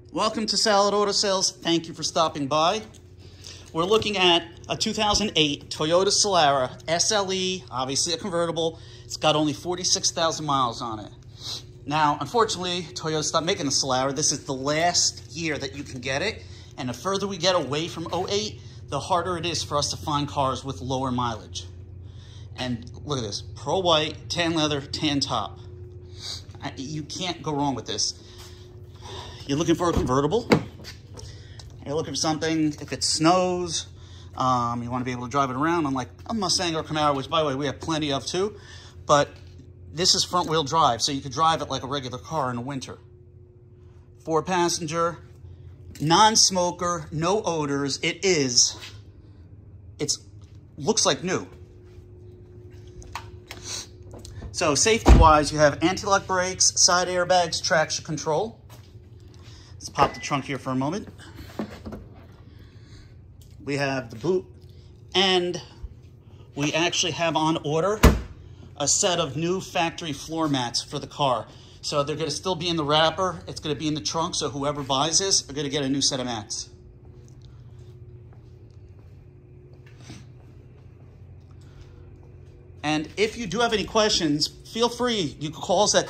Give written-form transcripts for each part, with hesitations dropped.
Welcome to Salit Auto Sales. Thank you for stopping by. We're looking at a 2008 Toyota Solara SLE, obviously a convertible. It's got only 46,000 miles on it. Now, unfortunately, Toyota stopped making the Solara. This is the last year that you can get it. And the further we get away from 08, the harder it is for us to find cars with lower mileage. And look at this, pearl white, tan leather, tan top. You can't go wrong with this. You're looking for a convertible. You're looking for something, if it snows, you want to be able to drive it around, unlike a Mustang or Camaro, which, by the way, we have plenty of too. But this is front-wheel drive, so you could drive it like a regular car in the winter. 4-passenger, non-smoker, no odors. It looks like new. So safety-wise, you have anti-lock brakes, side airbags, traction control. Let's pop the trunk here for a moment. We have the boot, and we actually have on order a set of new factory floor mats for the car. So they're going to still be in the wrapper. It's going to be in the trunk, so whoever buys this are going to get a new set of mats. And if you do have any questions, feel free. You can call us at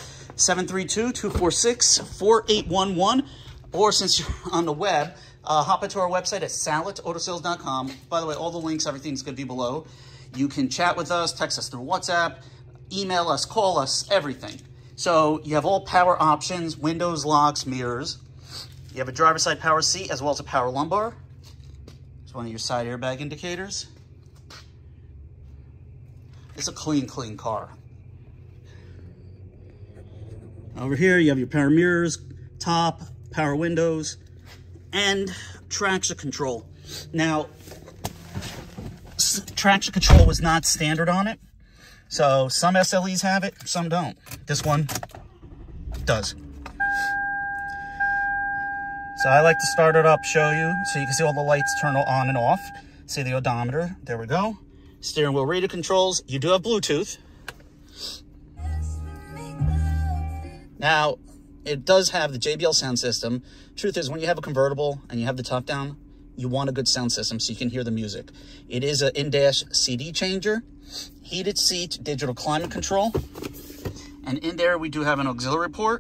732-246-4811. Or since you're on the web, hop into our website at salitautosales.com. By the way, all the links, everything's going to be below. You can chat with us, text us through WhatsApp, email us, call us, everything. So you have all power options, windows, locks, mirrors. You have a driver's side power seat as well as a power lumbar. It's one of your side airbag indicators. It's a clean car. Over here, you have your power mirrors, top, power windows, and traction control. Now, traction control was not standard on it. So some SLEs have it, some don't. This one does. So I like to start it up, show you, so you can see all the lights turn on and off. See the odometer, there we go. Steering wheel radio controls. You do have Bluetooth. Now, it does have the JBL Sound System. Truth is, when you have a convertible and you have the top down, you want a good sound system so you can hear the music. It is an in-dash CD changer, heated seat, digital climate control. And in there, we do have an auxiliary port.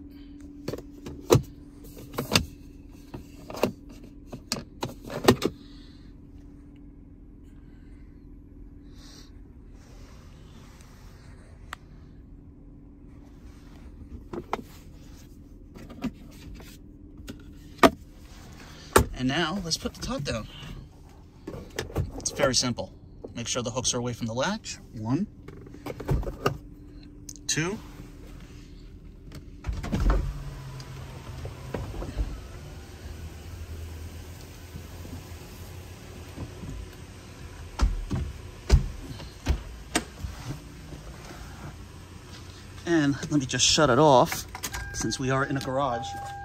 And now, let's put the top down. It's very simple. Make sure the hooks are away from the latch. 1, 2. And let me just shut it off since we are in a garage.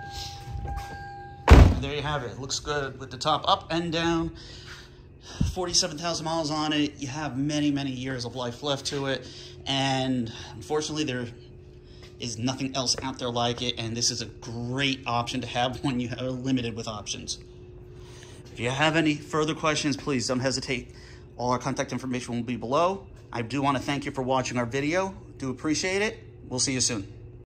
There you have it. It looks good with the top up and down. 47,000 miles on it. You have many, many years of life left to it. And unfortunately, there is nothing else out there like it. And this is a great option to have when you are limited with options. If you have any further questions, please don't hesitate. All our contact information will be below. I do want to thank you for watching our video. Do appreciate it. We'll see you soon.